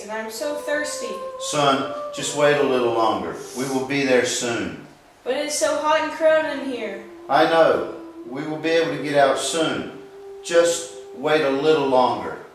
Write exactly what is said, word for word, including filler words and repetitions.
and I'm so thirsty. Son, just wait a little longer. We will be there soon. But it is so hot and crowded in here. I know. We will be able to get out soon. Just wait a little longer.